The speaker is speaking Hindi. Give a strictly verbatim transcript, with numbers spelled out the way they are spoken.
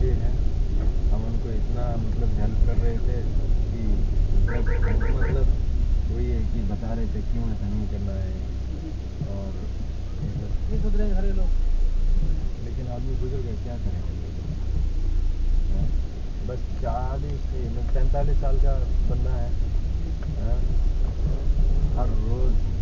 बूढ़े हैं, हम उनको इतना मतलब हेल्प कर रहे थे कि मतलब मतलब वही है कि बता रहे थे क्यों ऐसा नहीं करना है और ये सोच रहे हैं घरे लोग, लेकिन आदमी गुजर गए, क्या करेंगे। हाँ? बस चालीस पैंतालीस साल का बंदा है, हाँ? हर रोज